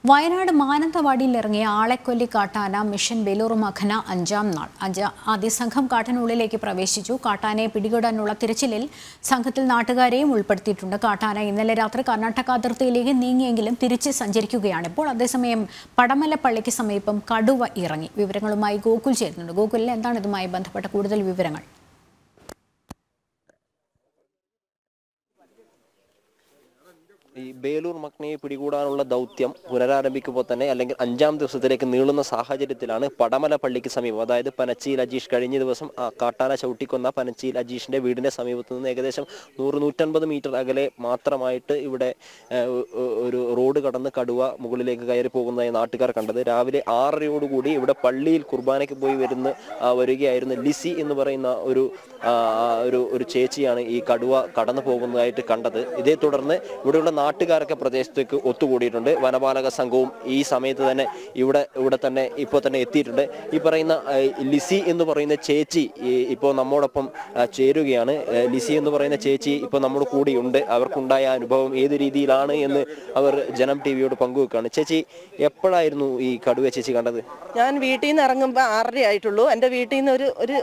വയനാട് മാനന്തവാടിയിൽ ഇറങ്ങിയ ആളെക്കൊല്ലി കാട്ടാന മിഷൻ ബേലൂർ മഖന 5ാം നാൾ. ആദ്യ സംഘം കാട്ടിനുള്ളിലേക്ക് പ്രവേശിച്ചു. കാട്ടാനയെ പിടികൂടാനുള്ള തിരച്ചിലിൽ സംഘത്തിൽ നാട്ടുകാരെയും ഉൾപ്പെടുത്തിയിട്ടുണ്ട്. കാട്ടാന ഇന്നലെ രാത്രി കർണാടക അതിർത്തിയിലേക്ക് നീങ്ങിയെങ്കിലും തിരിച്ച് സഞ്ചരിക്കുകയാണ് ഇപ്പോൾ. അതേസമയം പടമലപ്പള്ളിക്ക് സമീപം കടുവ ഇറങ്ങി. വിവരങ്ങളുമായി ഗോകുൽ ചേരുന്നുണ്ട്. ഗോകുലിൽ എന്താണ് ഇതുമായി ബന്ധപ്പെട്ട കൂടുതൽ വിവരങ്ങൾ? ഈ ബേലൂർ മഖനയെ പിടികൂടാനുള്ള ദൗത്യം പുനരാരംഭിക്കുമ്പോൾ തന്നെ അല്ലെങ്കിൽ 5ാം ദിവസത്തിലേക്ക് നീളുന്ന സാഹചര്യത്തിലാണ് പടമലപ്പള്ളിക്ക് സമീപം, അതായത് പനച്ചിയിൽ അജീഷ് കഴിഞ്ഞ ദിവസം കാട്ടാന ചവിട്ടിക്കൊന്ന പനച്ചിയിൽ അജീഷിന്റെ വീടിന്റെ സമീപത്ത് നിന്ന് ഏകദേശം 100-150 മീറ്റർ അകലെ മാത്രമായിട്ട് ഇവിടെ ഒരു റോഡ് കടന്ന് കടുവ മുകളിലേക്ക് കയറി പോകുന്നതായി നാട്ടുകാർ കണ്ടത്. രാവിലെ 6:30 ഇവിടെ പള്ളിയിൽ കുർബാനയ്ക്ക് പോയി വരികയായിരുന്നു ലിസി എന്ന് പറയുന്ന ഒരു ചേച്ചിയാണ് ഈ കടുവ കടന്നു പോകുന്നതായിട്ട് കണ്ടത്. ഇതേ തുടർന്ന് ഇവിടെയുള്ള നാട്ടുകാരൊക്കെ പ്രദേശത്തേക്ക് ഒത്തുകൂടിയിട്ടുണ്ട്. വനപാലക സംഘവും ഈ സമയത്ത് തന്നെ ഇവിടെ തന്നെ ഇപ്പോൾ തന്നെ എത്തിയിട്ടുണ്ട്. ഈ പറയുന്ന ലിസി എന്ന് പറയുന്ന ചേച്ചി ഇപ്പോൾ നമ്മോടൊപ്പം ചേരുകയാണ്. ലിസി എന്ന് പറയുന്ന ചേച്ചി ഇപ്പോൾ നമ്മുടെ കൂടെയുണ്ട്. അവർക്കുണ്ടായ അനുഭവം ഏത് രീതിയിലാണ് എന്ന് അവർ ജനം ടിവിയോട് പങ്കുവെക്കുകയാണ്. ചേച്ചി, എപ്പോഴായിരുന്നു ഈ കടുവ ചേച്ചി കണ്ടത്? ഞാൻ വീട്ടിൽ നിന്ന് ഇറങ്ങുമ്പോൾ 6:30 ആയിട്ടുള്ളൂ. എൻ്റെ വീട്ടിൽ നിന്ന് ഒരു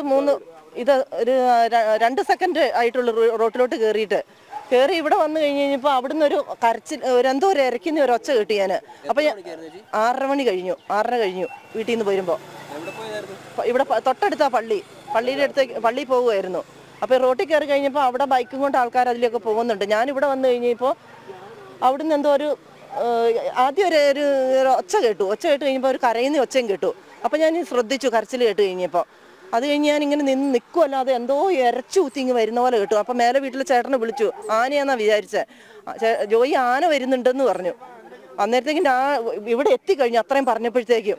2 സെക്കൻഡ് ആയിട്ടുള്ളൂ റോട്ടിലോട്ട് കയറി ഇവിടെ വന്നു കഴിഞ്ഞപ്പോൾ അവിടുന്ന് ഒരു കരച്ചിൽ, എന്തോ ഒരു ഇരയ്ക്കുന്ന ഒരു ഒച്ച കിട്ടി. ഞാൻ അപ്പം 6:30 മണി കഴിഞ്ഞു വീട്ടിൽ നിന്ന് വരുമ്പോൾ. ഇവിടെ തൊട്ടടുത്താ പള്ളിയിൽ പോകുമായിരുന്നു. അപ്പോൾ റോട്ടിൽ കയറി കഴിഞ്ഞപ്പോൾ അവിടെ ബൈക്കും കൊണ്ട് ആൾക്കാർ അതിലൊക്കെ പോകുന്നുണ്ട്. ഞാനിവിടെ വന്നു കഴിഞ്ഞപ്പോൾ അവിടുന്ന് എന്തോ ആദ്യം ഒരു ഒച്ച കേട്ട് കഴിഞ്ഞപ്പോൾ ഒരു കരയുന്ന ഒച്ചയും കേട്ടു. അപ്പം ഞാൻ ശ്രദ്ധിച്ചു കരച്ചിൽ കേട്ട് കഴിഞ്ഞപ്പോൾ. അത് കഴിഞ്ഞ് ഞാൻ ഇങ്ങനെ നിൽക്കുമല്ലാതെ എന്തോ ഇരച്ചു കുത്തിങ്ങ് വരുന്ന പോലെ കേട്ടു. അപ്പം മേലെ വീട്ടിലെ ചേട്ടനെ വിളിച്ചു. ആനയാന്നാ വിചാരിച്ചത്. ജോയി ആന വരുന്നുണ്ടെന്ന് പറഞ്ഞു. അന്നേരത്തേക്കും ഇവിടെ എത്തിക്കഴിഞ്ഞു. അത്രയും പറഞ്ഞപ്പോഴത്തേക്കും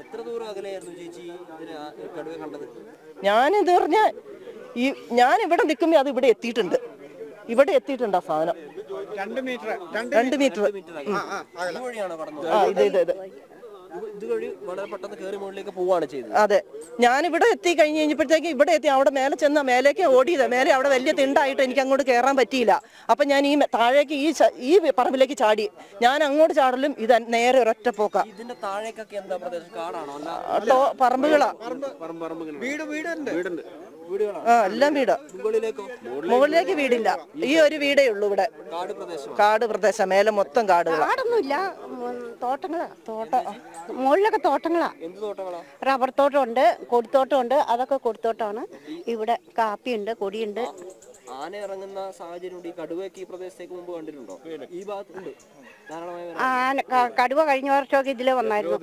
ഞാനിത് പറഞ്ഞാൽ ഞാൻ ഇവിടെ നിൽക്കുമ്പോൾ അത് ഇവിടെ എത്തിയിട്ടുണ്ട്. ആ സാധനം 2 മീറ്റർ. അതെ, ഞാനിവിടെ എത്തി കഴിഞ്ഞപ്പോഴത്തേക്ക് ഇവിടെ എത്തി. അവിടെ മേലേക്ക് ഓടിയത്. മേലെ അവിടെ വലിയ തിണ്ടായിട്ട് എനിക്ക് അങ്ങോട്ട് കയറാൻ പറ്റിയില്ല. അപ്പൊ ഞാൻ ഈ താഴേക്ക് ഈ പറമ്പിലേക്ക് ചാടി. ഞാൻ അങ്ങോട്ട് ചാടലും ഇത് നേരെ ഒരൊറ്റ പോക്ക. പറമ്പുകളാ, എല്ലാം വീട്. മുകളിലേക്ക് വീടില്ല. ഈ ഒരു വീടേ ഉള്ളൂ ഇവിടെ. കാട് പ്രദേശം. മേലെ മൊത്തം കാടൊന്നുമില്ല, തോട്ടങ്ങളാ. മുകളിലൊക്കെ തോട്ടങ്ങളാ. റബ്ബർ തോട്ടമുണ്ട്, കൊടിത്തോട്ടമുണ്ട്. അതൊക്കെ കൊടിത്തോട്ടമാണ്. ഇവിടെ കാപ്പിയുണ്ട്, കൊടിയുണ്ട്. ആന ഇറങ്ങുന്ന സാഹചര്യം ഈ കടുവയ്ക്ക് ഈ പ്രദേശത്തേക്ക് മുമ്പ് കണ്ടിട്ടുണ്ടോ? ഈ ഭാഗത്തുണ്ട്. കടുവ കഴിഞ്ഞ വർഷമൊക്കെ ഇതിലെ വന്നായിരുന്നു.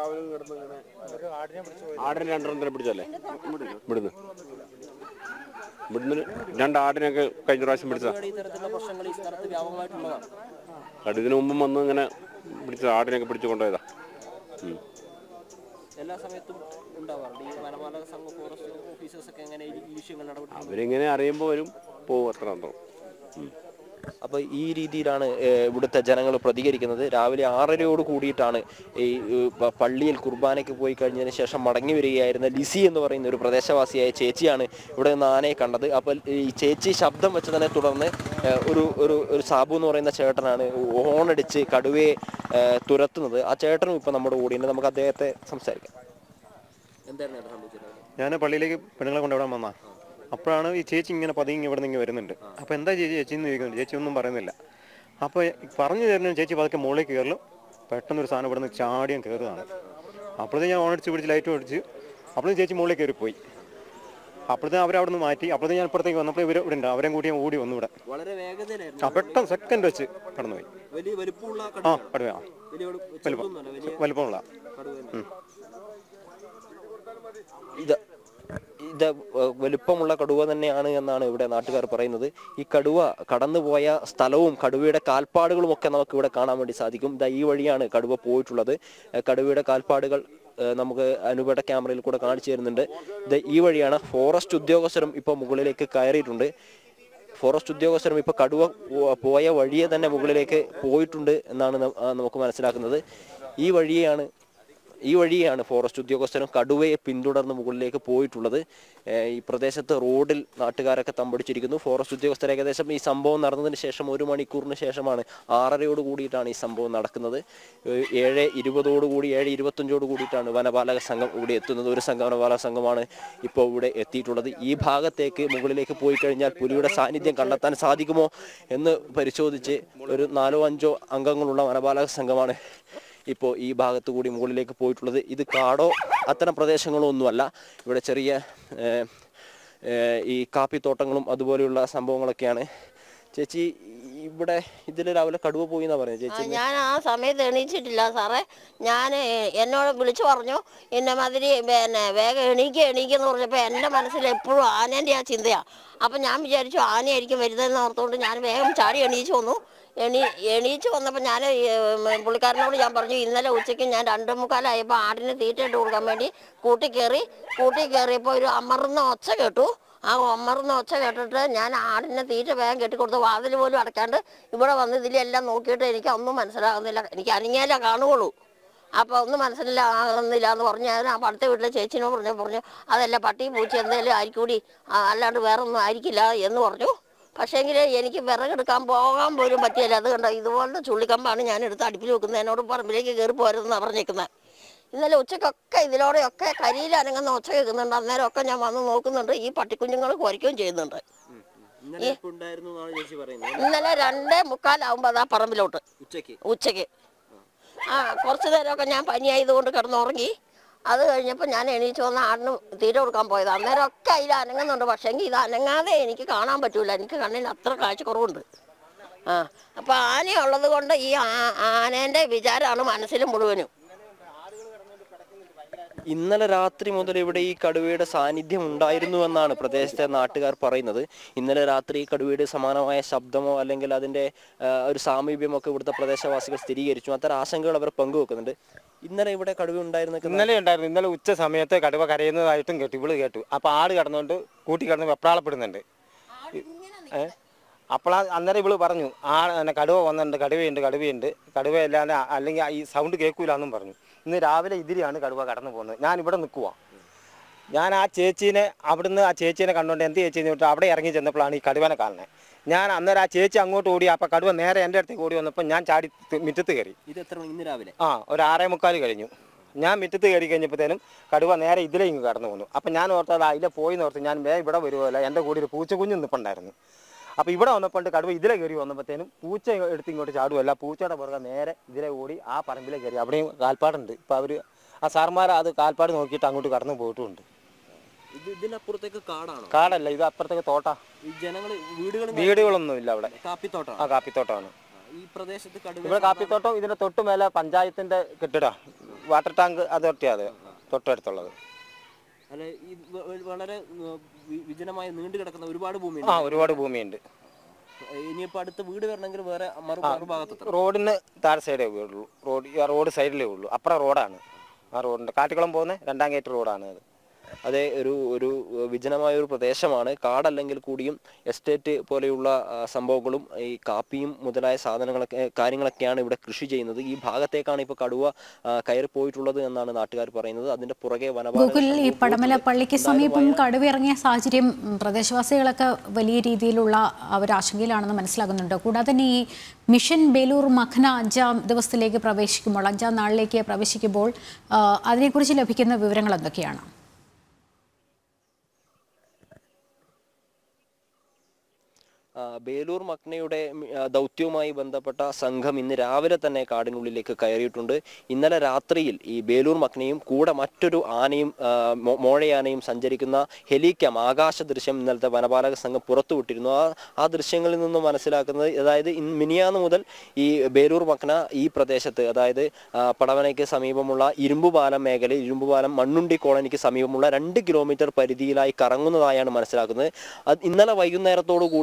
ആടിനെ 2 പിടിച്ചല്ലേ? ഇവിടുന്ന് 2 ആടിനൊക്കെ കഴിഞ്ഞ പ്രാവശ്യം പിടിച്ചതാ. ഇതിനു മുമ്പും വന്ന് ഇങ്ങനെ പിടിച്ച ആടിനൊക്കെ പിടിച്ചു കൊണ്ടുപോയതാ. അവരിങ്ങനെ അറിയുമ്പോൾ വരും, പോവും, അത്ര അന്തം. അപ്പോൾ ഈ രീതിയിലാണ് ഇവിടുത്തെ ജനങ്ങൾ പ്രതികരിക്കുന്നത്. രാവിലെ 6:30 കൂടിയിട്ടാണ് ഈ പള്ളിയിൽ കുർബാനയ്ക്ക് പോയി കഴിഞ്ഞതിന് ശേഷം മടങ്ങി വരികയായിരുന്ന ലിസി എന്ന് പറയുന്ന ഒരു പ്രദേശവാസിയായ ചേച്ചിയാണ് ഇവിടെ നിന്ന് ആനയെ കണ്ടത്. അപ്പോൾ ഈ ചേച്ചി ശബ്ദം വെച്ചതിനെ തുടർന്ന് ഒരു സാബു എന്ന് പറയുന്ന ചേട്ടനാണ് ഹോണടിച്ച് കടുവയെ തുരത്തുന്നത്. ആ ചേട്ടനും ഇപ്പം നമ്മുടെ കൂടെയുണ്ട്. നമുക്ക് അദ്ദേഹത്തെ സംസാരിക്കാം. എന്തായിരുന്നു സംഭവിച്ചത്? ഞാൻ പള്ളിയിലേക്ക് പെണ്ണുങ്ങളെ കൊണ്ടുവിടാൻ വന്നാ. അപ്പോഴാണ് ഈ ചേച്ചി ഇങ്ങനെ പതിങ്ങി ഇവിടെ നിന്ന് വരുന്നുണ്ട്. അപ്പോൾ എന്താ ചേച്ചി എന്ന് ചോദിക്കുന്നുണ്ട്. ചേച്ചി ഒന്നും പറയുന്നില്ല. അപ്പോൾ പറഞ്ഞു തരുന്ന ചേച്ചി പതുക്കെ മുകളിൽ കയറലും പെട്ടെന്നൊരു സാധനം ഇവിടെ നിന്ന് ചാടിയും കയറുകയാണ്. അപ്പോഴത്തേക്ക് ഞാൻ ഓണടിച്ച് പിടിച്ച് ലൈറ്റ് ഓടിച്ച് അപ്പോഴത്തേക്കും ചേച്ചി മുകളിൽ കയറിപ്പോയി. അപ്പോഴത്തേക്കും അവരവിടെ നിന്ന് മാറ്റി. അപ്പോഴത്തേക്കും ഞാൻ ഇപ്പുറത്തേക്ക് വന്നപ്പോൾ ഇവർ ഇവിടെ ഉണ്ട്. അവരെയും കൂടി ഞാൻ ഓടി വന്നു ഇവിടെ. പെട്ടെന്ന് സെക്കൻഡ് വെച്ച് കടന്നുപോയി. വലുപ്പമുള്ള ഇത് വലുപ്പമുള്ള കടുവ തന്നെയാണ് എന്നാണ് ഇവിടെ നാട്ടുകാർ പറയുന്നത്. ഈ കടുവ കടന്നുപോയ സ്ഥലവും കടുവയുടെ കാൽപ്പാടുകളും ഒക്കെ നമുക്ക് ഇവിടെ കാണാൻ വേണ്ടി സാധിക്കും. ഈ വഴിയാണ് കടുവ പോയിട്ടുള്ളത്. കടുവയുടെ കാൽപ്പാടുകൾ നമുക്ക് അനുപയുടെ ക്യാമറയിൽ കൂടെ കാണിച്ചു തരുന്നുണ്ട്. ഈ വഴിയാണ്. ഫോറസ്റ്റ് ഉദ്യോഗസ്ഥരും ഇപ്പോൾ മുകളിലേക്ക് കയറിയിട്ടുണ്ട്. ഫോറസ്റ്റ് ഉദ്യോഗസ്ഥരും ഇപ്പോൾ കടുവ പോയ വഴിയെ തന്നെ മുകളിലേക്ക് പോയിട്ടുണ്ട് എന്നാണ് നമുക്ക് മനസ്സിലാക്കുന്നത്. ഈ വഴിയാണ് ഈ വഴിയാണ് ഫോറസ്റ്റ് ഉദ്യോഗസ്ഥരും കടുവയെ പിന്തുടർന്ന് മുകളിലേക്ക് പോയിട്ടുള്ളത്. ഈ പ്രദേശത്ത് റോഡിൽ നാട്ടുകാരൊക്കെ തമ്പടിച്ചിരിക്കുന്നു. ഫോറസ്റ്റ് ഉദ്യോഗസ്ഥർ ഏകദേശം ഈ സംഭവം നടന്നതിന് ശേഷം 1 മണിക്കൂറിന് ശേഷമാണ് 6:30 കൂടിയിട്ടാണ് ഈ സംഭവം നടക്കുന്നത്. 7:20 7:25 കൂടിയിട്ടാണ് വനപാലക സംഘം ഇവിടെ എത്തുന്നത്. ഒരു വനപാലക സംഘമാണ് ഇപ്പോൾ ഇവിടെ എത്തിയിട്ടുള്ളത്. ഈ ഭാഗത്തേക്ക് മുകളിലേക്ക് പോയി കഴിഞ്ഞാൽ പുലിയുടെ സാന്നിധ്യം കണ്ടെത്താൻ സാധിക്കുമോ എന്ന് പരിശോധിച്ച് ഒരു 4-5 അംഗങ്ങളുള്ള വനപാലക സംഘമാണ് ഇപ്പോൾ ഈ ഭാഗത്തു കൂടി മുകളിലേക്ക് പോയിട്ടുള്ളത്. ഇത് കാടോ അത്തരം പ്രദേശങ്ങളോ ഒന്നുമല്ല. ഇവിടെ ചെറിയ ഈ കാപ്പിത്തോട്ടങ്ങളും അതുപോലെയുള്ള സംഭവങ്ങളൊക്കെയാണ്. ചേച്ചി, ഇവിടെ ഇതിൽ രാവിലെ കടുവ പോയി എന്നാ പറയുന്നത് ചേച്ചി? ഞാൻ ആ സമയത്ത് എണീച്ചിട്ടില്ല സാറേ. ഞാൻ എന്നോട് വിളിച്ചു പറഞ്ഞു എന്നെ മാതിരി വേഗം എണീക്കെന്ന് പറഞ്ഞപ്പോൾ എൻ്റെ മനസ്സിൽ എപ്പോഴും ആനേൻ്റെ ആ ചിന്തയാണ്. അപ്പം ഞാൻ വിചാരിച്ചു ആനയായിരിക്കും വരുന്നതെന്ന് ഓർത്തുകൊണ്ട് ഞാൻ വേഗം ചാടി എണീച്ചു വന്നു. എണീച്ച് വന്നപ്പോൾ ഞാൻ പുള്ളിക്കാരനോട് ഞാൻ പറഞ്ഞു, ഇന്നലെ ഉച്ചയ്ക്ക് ഞാൻ 2:45 ആടിന് തീറ്റ ഇട്ട് കൊടുക്കാൻ വേണ്ടി കൂട്ടി കയറിയപ്പോൾ ഒരു അമർന്ന ഒച്ച കേട്ടു. ആ അമർന്ന ഒച്ച കേട്ടിട്ട് ഞാൻ ആടിനെ തീറ്റ വേഗം കെട്ടിക്കൊടുത്ത് വാതിൽ പോലും അടയ്ക്കാണ്ട് ഇവിടെ വന്ന് ഇതിലെല്ലാം നോക്കിയിട്ട് എനിക്ക് ഒന്നും മനസ്സിലാകുന്നില്ല. എനിക്ക് അനങ്ങിയാലേ കാണുകയുള്ളൂ. അപ്പോൾ ഒന്നും മനസ്സിലാകുന്നില്ല എന്ന് പറഞ്ഞു. ഞാൻ ആ അടുത്ത വീട്ടിലെ ചേച്ചിനോട് പറഞ്ഞു അതല്ല പട്ടി പൂച്ച എന്തെങ്കിലും ആയിരിക്കൂടി, അല്ലാണ്ട് വേറെ ഒന്നും ആയിരിക്കില്ല എന്ന് പറഞ്ഞു. പക്ഷേങ്കിൽ എനിക്ക് വിറകെടുക്കാൻ പോകാൻ പോലും പറ്റിയില്ല. അത് കണ്ടോ, ഇതുപോലത്തെ ചുള്ളിക്കമ്പാണ് ഞാൻ എടുത്ത് അടുപ്പിൽ വെക്കുന്നത്. എന്നോട് പറമ്പിലേക്ക് കയറി പോരുതെന്നാണ് പറഞ്ഞേക്കുന്നത്. ഇന്നലെ ഉച്ചക്കൊക്കെ ഇതിലൂടെയൊക്കെ കരിയിൽ അനങ്ങുന്ന ഒച്ച കേൾക്കുന്നുണ്ട്. അന്നേരമൊക്കെ ഞാൻ വന്ന് നോക്കുന്നുണ്ട്. ഈ പട്ടിക്കുഞ്ഞുങ്ങൾ കുരയ്ക്കുകയും ചെയ്യുന്നുണ്ട്. ഇന്നലെ 2:45 അതാ പറമ്പിലോട്ട് ഉച്ചയ്ക്ക് കുറച്ച് നേരമൊക്കെ ഞാൻ പനിയായതുകൊണ്ട് കിടന്നുറങ്ങി. അത് കഴിഞ്ഞപ്പോൾ ഞാൻ എണീച്ച് വന്ന് ആടിന് തീറ്റ കൊടുക്കാൻ പോയത്. അന്നേരമൊക്കെ അതിൽ അനങ്ങുന്നുണ്ട്. പക്ഷേങ്കിൽ ഇത് അനങ്ങാതെ എനിക്ക് കാണാൻ പറ്റൂല. എനിക്ക് കണ്ണിന് അത്ര കാഴ്ചക്കുറവുണ്ട്. അപ്പോൾ ആനയുള്ളത് കൊണ്ട് ഈ ആനേൻ്റെ വിചാരമാണ് മനസ്സിൽ മുഴുവനും. ഇന്നലെ രാത്രി മുതൽ ഇവിടെ ഈ കടുവയുടെ സാന്നിധ്യം ഉണ്ടായിരുന്നു എന്നാണ് പ്രദേശത്തെ നാട്ടുകാർ പറയുന്നത്. ഇന്നലെ രാത്രി ഈ കടുവയുടെ സമാനമായ ശബ്ദമോ അല്ലെങ്കിൽ അതിൻ്റെ ഒരു സാമീപ്യമോ ഒക്കെ ഇവിടുത്തെ പ്രദേശവാസികൾ സ്ഥിരീകരിച്ചു. അത്തരം ആശങ്കകൾ അവർ പങ്കുവെക്കുന്നുണ്ട്. ഇന്നലെ ഇവിടെ കടുവ ഉണ്ടായിരുന്നു. ഇന്നലെ ഉച്ച സമയത്ത് കടുവ കരയുന്നതായിട്ടും കേട്ടു, ഇവള് കേട്ടു. അപ്പോൾ ആട് കിടന്നുകൊണ്ട് കൂട്ടി കിടന്ന് വെപ്രാളപ്പെടുന്നുണ്ട്. അപ്പോൾ അന്നേരം ഇവള് പറഞ്ഞു കടുവ വന്നിട്ടുണ്ട്, കടുവയല്ലാതെ അല്ലെങ്കിൽ ഈ സൗണ്ട് കേൾക്കൂലെന്നും പറഞ്ഞു. ഇന്ന് രാവിലെ ഇതിലെയാണ് കടുവ കടന്നു പോകുന്നത്. ഞാൻ ഇവിടെ നിൽക്കുക. ഞാൻ ആ ചേച്ചീനെ കണ്ടുകൊണ്ട് എന്ത് ചേച്ചീന്ന് ചോദിച്ചാൽ അവിടെ ഇറങ്ങി ചെന്നപ്പോഴാണ് ഈ കടുവനെ കാണുന്നത്. ഞാൻ അന്നേരം ആ ചേച്ചി അങ്ങോട്ട് ഓടി. അപ്പോൾ കടുവ നേരെ എൻ്റെ അടുത്തേക്ക് ഓടി വന്നപ്പോൾ ഞാൻ ചാടി മുറ്റത്ത് കയറി. ഇന്ന് രാവിലെ ഒരു 6:45 കഴിഞ്ഞു. ഞാൻ മുറ്റത്ത് കയറി കഴിഞ്ഞപ്പോഴത്തേനും കടുവ നേരെ ഇതിലെ ഇങ്ങ് കടന്നു പോകുന്നു. അപ്പം ഞാൻ ഓർത്തത് അതിലെ പോയി ഓർത്ത് ഞാൻ ഇവിടെ വരുമല്ല. എൻ്റെ കൂടെ ഒരു പൂച്ചക്കുഞ്ഞ് നിൽപ്പുണ്ടായിരുന്നു. അപ്പോൾ ഇവിടെ വന്നപ്പോൾ കടുവ ഇതിലെ കയറി വന്നപ്പോഴത്തേനും പൂച്ച എടുത്ത് ഇങ്ങോട്ട് ചാടുമല്ല, പൂച്ചയുടെ പുറകെ നേരെ ഇതിലെ ഓടി ആ പറമ്പിലെ കയറി. അവിടെയും കാൽപ്പാടുണ്ട്. ഇപ്പോൾ അവർ ആ സാർമാർ അത് കാൽപ്പാട് നോക്കിയിട്ട് അങ്ങോട്ട് കടന്നു പോയിട്ടുമുണ്ട്. ഇതിനപ്പുറത്തേക്ക് കാടല്ല, ഇത് അപ്പുറത്തേക്ക് തോട്ടാ. വീടുകളൊന്നും ഇല്ല അവിടെ. കാപ്പിത്തോട്ടമാണ് ഈ പ്രദേശത്ത്. ഇവിടെ കാപ്പിത്തോട്ടം. ഇതിന്റെ തൊട്ട് മേലെ പഞ്ചായത്തിന്റെ കെട്ടിടം, വാട്ടർ ടാങ്ക് അതോറിറ്റിയാണ് തൊട്ടടുത്തുള്ളത്. വളരെ വിജനമായി നീണ്ടു കിടക്കുന്ന ഒരുപാട് ഭൂമിയുണ്ട്. ഇനിയിപ്പോ അടുത്ത വീട് വരണമെങ്കിൽ വേറെ മറുഭാഗത്ത് റോഡിന് താഴെ സൈഡേ ഉള്ളൂ. റോഡ് സൈഡിലേ ഉള്ളൂ. അപ്പുറം റോഡാണ്. ആ റോഡിന്റെ കാട്ടിക്കുളം പോകുന്ന 2ാം ഗേറ്റ് റോഡാണ് അത്. അതേ ഒരു വിജനമായ ഒരു പ്രദേശമാണ്. കാടല്ലെങ്കിൽ കൂടിയും എസ്റ്റേറ്റ് പോലെയുള്ള സംഭവങ്ങളും ഈ കാപ്പിയും മുതലായ കാര്യങ്ങളൊക്കെയാണ് ഇവിടെ കൃഷി ചെയ്യുന്നത്. ഈ ഭാഗത്തേക്കാണ് ഇപ്പോൾ കടുവ കയറി പോയിട്ടുള്ളത് എന്നാണ് നാട്ടുകാർ പറയുന്നത്. അതിന്റെ പുറകെ ഈ പടമല പള്ളിക്ക് സമീപം കടുവ ഇറങ്ങിയ സാഹചര്യം പ്രദേശവാസികളൊക്കെ വലിയ രീതിയിലുള്ള ഒരു ആശങ്കയിലാണെന്ന് മനസ്സിലാകുന്നുണ്ട്. കൂടാതെ തന്നെ ഈ മിഷൻ ബേലൂർ മഖന 5ാം ദിവസത്തിലേക്ക് പ്രവേശിക്കുമ്പോൾ, 5ാം നാളിലേക്ക് പ്രവേശിക്കുമ്പോൾ അതിനെക്കുറിച്ച് ലഭിക്കുന്ന വിവരങ്ങൾ എന്തൊക്കെയാണ്? ബേലൂർ മഖ്നയുടെ ദൗത്യവുമായി ബന്ധപ്പെട്ട സംഘം ഇന്ന് രാവിലെ തന്നെ കാടിനുള്ളിലേക്ക് കയറിയിട്ടുണ്ട്. ഇന്നലെ രാത്രിയിൽ ഈ ബേലൂർ മഖ്നയും കൂടെ മറ്റൊരു ആനയും മോഴയാനയും സഞ്ചരിക്കുന്ന ഹെലിക്യാം ആകാശ ദൃശ്യം ഇന്നലത്തെ വനപാലക സംഘം പുറത്തുവിട്ടിരുന്നു. ആ ദൃശ്യങ്ങളിൽ നിന്ന് മനസ്സിലാക്കുന്നത്, അതായത് മിനിയാന്ന് മുതൽ ഈ ബേലൂർ മഖ്ന ഈ പ്രദേശത്ത്, അതായത് പടവനയ്ക്ക് സമീപമുള്ള ഇരുമ്പുപാലം മേഖലയിൽ, ഇരുമ്പുപാലം മണ്ണുണ്ടി കോളനിക്ക് സമീപമുള്ള 2 കിലോമീറ്റർ പരിധിയിലായി കറങ്ങുന്നതായാണ് മനസ്സിലാക്കുന്നത്. ഇന്നലെ വൈകുന്നേരത്തോടു കൂടി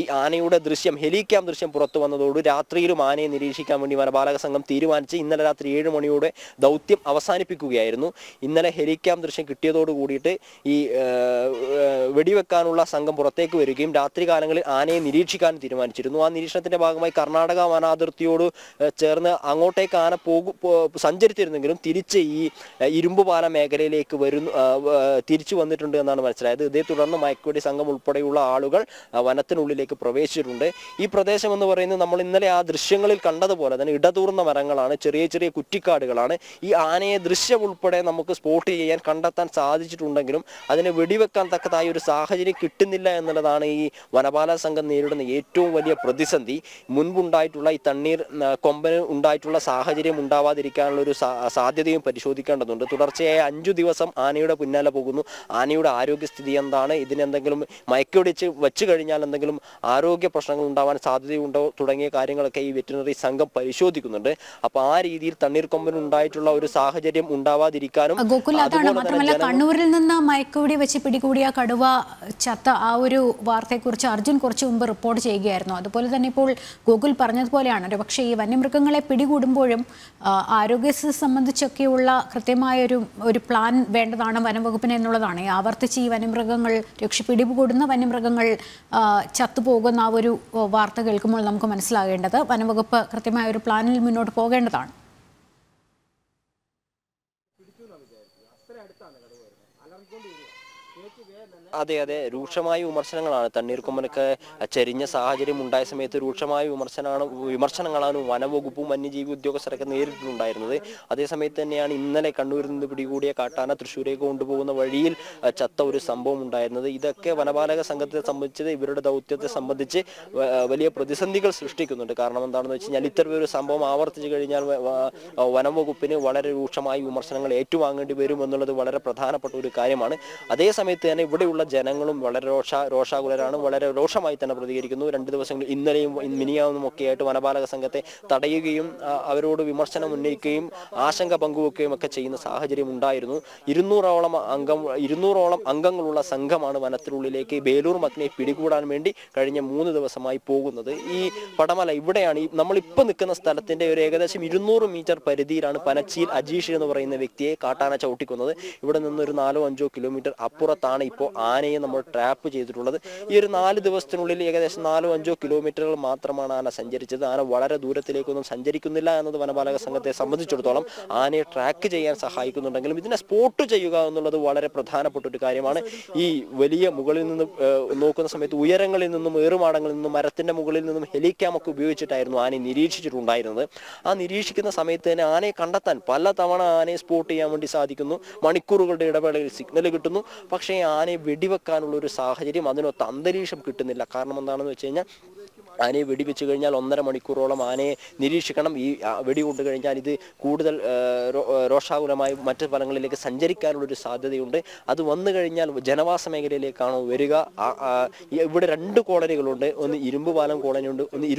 ആനയുടെ ദൃശ്യം ഹെലിക്യാം ദൃശ്യം പുറത്തു വന്നതോട് രാത്രിയിലും ആനയെ നിരീക്ഷിക്കാൻ വേണ്ടി വനപാലക സംഘം തീരുമാനിച്ച് ഇന്നലെ രാത്രി 7 മണിയോടെ ദൗത്യം അവസാനിപ്പിക്കുകയായിരുന്നു. ഇന്നലെ ഹെലിക്യാം ദൃശ്യം കിട്ടിയതോട് കൂടിയിട്ട് ഈ വെടിവെക്കാനുള്ള സംഘം പുറത്തേക്ക് വരികയും രാത്രികാലങ്ങളിൽ ആനയെ നിരീക്ഷിക്കാൻ തീരുമാനിച്ചിരുന്നു. ആ നിരീക്ഷണത്തിന്റെ ഭാഗമായി കർണാടക വനാതിർത്തിയോട് ചേർന്ന് അങ്ങോട്ടേക്ക് ആന സഞ്ചരിച്ചിരുന്നെങ്കിലും തിരിച്ച് ഈ ഇരുമ്പുപാല മേഖലയിലേക്ക് തിരിച്ചു വന്നിട്ടുണ്ട് എന്നാണ് മനസ്സിലായത്. ഇതേ തുടർന്ന് മയക്കുവെടി സംഘം ഉൾപ്പെടെയുള്ള ആളുകൾ വനത്തിനുള്ളിലേക്ക് പ്രവേശിച്ചിട്ടുണ്ട്. ഈ പ്രദേശം എന്ന് പറയുന്നത് നമ്മൾ ഇന്നലെ ആ ദൃശ്യങ്ങളിൽ കണ്ടതുപോലെ തന്നെ ഇടതൂർന്ന മരങ്ങളാണ്, ചെറിയ ചെറിയ കുറ്റിക്കാടുകളാണ്. ഈ ആനയെ ദൃശ്യം ഉൾപ്പെടെ നമുക്ക് സ്പോട്ട് ചെയ്യാൻ കണ്ടെത്താൻ സാധിച്ചിട്ടുണ്ടെങ്കിലും അതിനെ വെടിവെക്കാൻ തക്കതായ ഒരു സാഹചര്യം കിട്ടുന്നില്ല എന്നുള്ളതാണ് ഈ വനപാലക സംഘം നേരിടുന്ന ഏറ്റവും വലിയ പ്രതിസന്ധി. മുൻപുണ്ടായിട്ടുള്ള ഈ തണ്ണീർ കൊമ്പന് ഉണ്ടായിട്ടുള്ള സാഹചര്യം ഉണ്ടാവാതിരിക്കാനുള്ള ഒരു സാധ്യതയും പരിശോധിക്കേണ്ടതുണ്ട്. തുടർച്ചയായ 5 ദിവസം ആനയുടെ പിന്നാലെ പോകുന്നു. ആനയുടെ ആരോഗ്യസ്ഥിതി എന്താണ്, ഇതിനെന്തെങ്കിലും മയക്കുവെടിച്ച് വെച്ച് കഴിഞ്ഞാൽ എന്തെങ്കിലും ആരോഗ്യ പ്രശ്നങ്ങൾ ഉണ്ടാവാൻ സാധ്യതയുണ്ടോ തുടങ്ങിയ കാര്യങ്ങളൊക്കെ ഈ വെറ്റിനറി സംഘം പരിശോധിക്കുന്നുണ്ട്. അപ്പൊ ആ രീതിയിൽ തണ്ണീർക്കൊമ്പന് ഉണ്ടായിട്ടുള്ള ഒരു സാഹചര്യം ഉണ്ടാവാതിരിക്കാനും മാത്രമല്ല കണ്ണൂരിൽ നിന്ന് മയക്കുവെടി വെച്ച് പിടികൂടിയ കടുവ ചത്ത ആ ഒരു വാർത്തയെക്കുറിച്ച് അർജുൻ കുറച്ചു മുമ്പ് റിപ്പോർട്ട് ചെയ്യുകയായിരുന്നു. അതുപോലെ തന്നെ ഇപ്പോൾ ഗോകുൽ പറഞ്ഞതുപോലെയാണ്, ഒരു പക്ഷേ ഈ വന്യമൃഗങ്ങളെ പിടികൂടുമ്പോഴും ആരോഗ്യസ്ഥിതി സംബന്ധിച്ചൊക്കെയുള്ള കൃത്യമായ ഒരു പ്ലാൻ വേണ്ടതാണ് വനംവകുപ്പിന് എന്നുള്ളതാണ്. ആവർത്തിച്ച് ഈ വന്യമൃഗങ്ങൾ പിടികൂടുന്ന വന്യമൃഗങ്ങൾ ചത്തുപോകുന്ന ആ ഒരു വാർത്ത കേൾക്കുമ്പോൾ നമുക്ക് മനസ്സിലാകേണ്ടത് വനംവകുപ്പ് കൃത്യമായ ഒരു പ്ലാനിൽ മുന്നോട്ട് പോകേണ്ടതാണ്. അതെ അതെ, രൂക്ഷമായ വിമർശനങ്ങളാണ്. തണ്ണീർക്കൊമ്പനൊക്കെ ചെരിഞ്ഞ സാഹചര്യം ഉണ്ടായ സമയത്ത് രൂക്ഷമായ വിമർശനങ്ങളാണ് വനംവകുപ്പും വന്യജീവി ഉദ്യോഗസ്ഥരൊക്കെ നേരിട്ടുണ്ടായിരുന്നത്. അതേസമയത്ത് തന്നെയാണ് ഇന്നലെ കണ്ണൂരിൽ നിന്ന് പിടികൂടിയ കാട്ടാന തൃശ്ശൂരേക്ക് കൊണ്ടുപോകുന്ന വഴിയിൽ ചത്ത ഒരു സംഭവം ഉണ്ടായിരുന്നത്. ഇതൊക്കെ വനപാലക സംഘത്തെ സംബന്ധിച്ച് ഇവരുടെ ദൗത്യത്തെ സംബന്ധിച്ച് വലിയ പ്രതിസന്ധികൾ സൃഷ്ടിക്കുന്നുണ്ട്. കാരണം എന്താണെന്ന് വെച്ച് കഴിഞ്ഞാൽ ഇത്തരമൊരു സംഭവം ആവർത്തിച്ചു കഴിഞ്ഞാൽ വനംവകുപ്പിന് വളരെ രൂക്ഷമായ വിമർശനങ്ങൾ ഏറ്റുവാങ്ങേണ്ടി വരും എന്നുള്ളത് വളരെ പ്രധാനപ്പെട്ട ഒരു കാര്യമാണ്. അതേസമയത്ത് തന്നെ ഇവിടെയുള്ള ജനങ്ങളും വളരെ രോഷാകുലരാണ്, വളരെ രോഷമായി തന്നെ പ്രതികരിക്കുന്നു. 2 ദിവസങ്ങളിൽ ഇന്നലെയും മിനിയാവുന്നും ഒക്കെ ആയിട്ട് വനപാലക സംഘത്തെ തടയുകയും അവരോട് വിമർശനം ഉന്നയിക്കുകയും ആശങ്ക പങ്കുവെക്കുകയും ഒക്കെ ചെയ്യുന്ന സാഹചര്യം ഉണ്ടായിരുന്നു. 200ഓളം അംഗങ്ങളുള്ള സംഘമാണ് വനത്തിനുള്ളിലേക്ക് ബേലൂർ മക്നയെ പിടികൂടാൻ വേണ്ടി കഴിഞ്ഞ 3 ദിവസമായി പോകുന്നത്. ഈ പടമല ഇവിടെയാണ് നമ്മളിപ്പോൾ നിൽക്കുന്ന സ്ഥലത്തിന്റെ ഒരു ഏകദേശം 200 മീറ്റർ പരിധിയിലാണ് പനച്ചിയിൽ അജീഷ് എന്ന് പറയുന്ന വ്യക്തിയെ കാട്ടാന ചവിട്ടിക്കുന്നത്. ഇവിടെ നിന്നൊരു 4-5 കിലോമീറ്റർ അപ്പുറത്താണ് ഇപ്പോൾ ആനയെ നമ്മൾ ട്രാപ്പ് ചെയ്തിട്ടുള്ളത്. ഈ ഒരു 4 ദിവസത്തിനുള്ളിൽ ഏകദേശം 4-5 കിലോമീറ്ററുകൾ മാത്രമാണ് ആന സഞ്ചരിച്ചത്. ആന വളരെ ദൂരത്തിലേക്കൊന്നും സഞ്ചരിക്കുന്നില്ല എന്നത് വനപാലക സംഘത്തെ സംബന്ധിച്ചിടത്തോളം ആനയെ ട്രാക്ക് ചെയ്യാൻ സഹായിക്കുന്നുണ്ടെങ്കിലും ഇതിനെ സ്പോട്ട് ചെയ്യുക എന്നുള്ളത് വളരെ പ്രധാനപ്പെട്ട ഒരു കാര്യമാണ്. ഈ വലിയ മുകളിൽ നിന്ന് നോക്കുന്ന സമയത്ത് ഉയരങ്ങളിൽ നിന്നും ഏറുമാടങ്ങളിൽ നിന്നും മരത്തിന്റെ മുകളിൽ നിന്നും ഹെലിക്യാം ഒക്കെ ഉപയോഗിച്ചിട്ടായിരുന്നു ആനയെ നിരീക്ഷിച്ചിട്ടുണ്ടായിരുന്നത്. ആ നിരീക്ഷിക്കുന്ന സമയത്ത് തന്നെ ആനയെ കണ്ടെത്താൻ പലതവണ ആനയെ സ്പോട്ട് ചെയ്യാൻ വേണ്ടി സാധിക്കുന്നു. മണിക്കൂറുകളുടെ ഇടവേളയിൽ സിഗ്നൽ കിട്ടുന്നു. പക്ഷേ ആനയെ വെടിവെക്കാനുള്ള ഒരു സാഹചര്യം, അതിനൊത്ത അന്തരീക്ഷം കിട്ടുന്നില്ല. കാരണം എന്താണെന്ന് വെച്ച് കഴിഞ്ഞാൽ ആനയെ വെടിവെച്ച് കഴിഞ്ഞാൽ 1.5 മണിക്കൂറോളം ആനയെ നിരീക്ഷിക്കണം. ഈ വെടികൊണ്ട് കഴിഞ്ഞാൽ ഇത് കൂടുതൽ രോഷാകുലമായി മറ്റു സ്ഥലങ്ങളിലേക്ക് സഞ്ചരിക്കാനുള്ളൊരു സാധ്യതയുണ്ട്. അത് വന്നു കഴിഞ്ഞാൽ ജനവാസ മേഖലയിലേക്കാണോ വരിക? ഇവിടെ 2 കോളനികളുണ്ട്. ഒന്ന് ഇരുമ്പുപാലം കോളനിയുണ്ട്,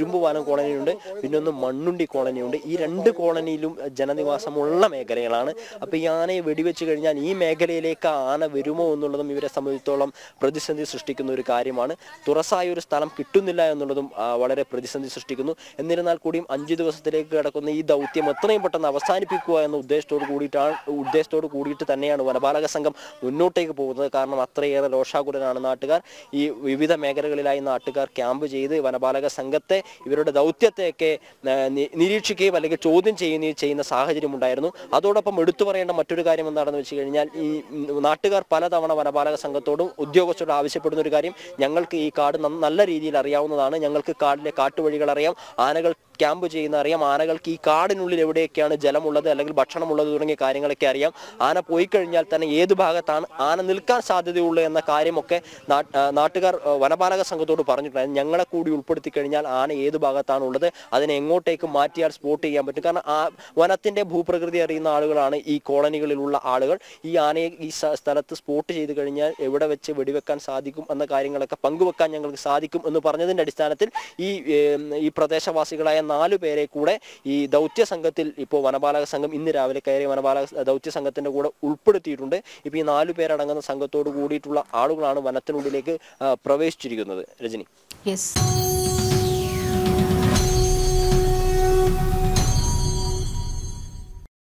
പിന്നെ ഒന്ന് മണ്ണുണ്ടി കോളനിയുണ്ട്. ഈ 2 കോളനിയിലും ജനനിവാസമുള്ള മേഖലകളാണ്. അപ്പോൾ ഈ ആനയെ വെടിവെച്ച് കഴിഞ്ഞാൽ ഈ മേഖലയിലേക്ക് ആന വരുമോ എന്നുള്ളതും ഇവരെ സംബന്ധിച്ചിടത്തോളം പ്രതിസന്ധി സൃഷ്ടിക്കുന്ന ഒരു കാര്യമാണ്. തുറസായ ഒരു സ്ഥലം കിട്ടുന്നില്ല എന്നുള്ളതും വളരെ പ്രതിസന്ധി സൃഷ്ടിക്കുന്നു. എന്നിരുന്നാൽ കൂടിയും 5 ദിവസത്തിലേക്ക് കിടക്കുന്ന ഈ ദൗത്യം എത്രയും പെട്ടെന്ന് അവസാനിപ്പിക്കുക എന്ന ഉദ്ദേശത്തോട് കൂടിയിട്ട് തന്നെയാണ് വനപാലക സംഘം മുന്നോട്ടേക്ക് പോകുന്നത്. കാരണം അത്രയേറെ രോഷാകുലരാണ് നാട്ടുകാർ. ഈ വിവിധ മേഖലകളിലായി നാട്ടുകാർ ക്യാമ്പ് ചെയ്ത് വനപാലക സംഘത്തെ ഇവരുടെ ദൗത്യത്തെയൊക്കെ നിരീക്ഷിക്കുകയും അല്ലെങ്കിൽ ചോദ്യം ചെയ്യുന്ന സാഹചര്യം ഉണ്ടായിരുന്നു. അതോടൊപ്പം എടുത്തു പറയേണ്ട മറ്റൊരു കാര്യം എന്താണെന്ന് വെച്ച് കഴിഞ്ഞാൽ ഈ നാട്ടുകാർ പലതവണ വനപാലക സംഘത്തോടും ഉദ്യോഗസ്ഥരോടും ആവശ്യപ്പെടുന്ന ഒരു കാര്യം, ഞങ്ങൾക്ക് ഈ കാട് നല്ല രീതിയിൽ അറിയാവുന്നതാണ്, ഞങ്ങൾക്ക് കാടിലെ കാട്ടുവഴികൾ അറിയാം, ആനകൾ ക്യാമ്പ് ചെയ്യുന്ന അറിയാം, ആനകൾക്ക് ഈ കാടിനുള്ളിൽ എവിടെയൊക്കെയാണ് ജലമുള്ളത് അല്ലെങ്കിൽ ഭക്ഷണമുള്ളത് തുടങ്ങിയ കാര്യങ്ങളൊക്കെ അറിയാം. ആന പോയി കഴിഞ്ഞാൽ തന്നെ ഏത് ഭാഗത്താണ് ആന നിൽക്കാൻ സാധ്യതയുള്ളത് എന്ന കാര്യമൊക്കെ നാട്ടുകാർ വനപാലക സംഘത്തോട് പറഞ്ഞിട്ടുണ്ടായിരുന്നു. ഞങ്ങളെ കൂടി ഉൾപ്പെടുത്തി കഴിഞ്ഞാൽ ആന ഏത് ഭാഗത്താണ് ഉള്ളത്, അതിനെ എങ്ങോട്ടേക്ക് മാറ്റിയാൽ സ്പോട്ട് ചെയ്യാൻ പറ്റും. കാരണം വനത്തിന്റെ ഭൂപ്രകൃതി അറിയുന്ന ആളുകളാണ് ഈ കോളനികളിലുള്ള ആളുകൾ. ഈ ആനയെ ഈ സ്ഥലത്ത് സ്പോട്ട് ചെയ്ത് കഴിഞ്ഞാൽ എവിടെ വെച്ച് വെടിവെക്കാൻ സാധിക്കും എന്ന കാര്യങ്ങളൊക്കെ പങ്കുവെക്കാൻ ഞങ്ങൾക്ക് സാധിക്കും എന്ന് പറഞ്ഞതിന്റെ അടിസ്ഥാനത്തിൽ ഈ പ്രദേശവാസികളായ 4 പേരെ കൂടെ ഈ ദൗത്യ സംഘത്തിൽ ഇപ്പോൾ വനപാലക സംഘം ഇന്ന് രാവിലെ കയറിയ വനപാലക ദൗത്യ സംഘത്തിന്റെ കൂടെ ഉൾപ്പെടുത്തിയിട്ടുണ്ട്. ഇപ്പോൾ ഈ 4 പേരടങ്ങുന്ന സംഘത്തോട് കൂടിയിട്ടുള്ള ആളുകളാണ് വനത്തിനുള്ളിലേക്ക് പ്രവേശിച്ചിരിക്കുന്നത്. രജനി. യെസ്.